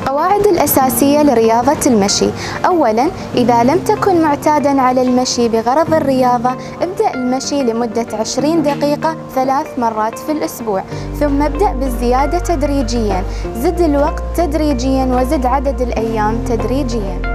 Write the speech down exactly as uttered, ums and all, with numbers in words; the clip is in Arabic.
القواعد الأساسية لرياضة المشي. أولاً، إذا لم تكن معتاداً على المشي بغرض الرياضة، ابدأ المشي لمدة عشرين دقيقة ثلاث مرات في الأسبوع، ثم ابدأ بالزيادة تدريجياً، زد الوقت تدريجياً وزد عدد الأيام تدريجياً.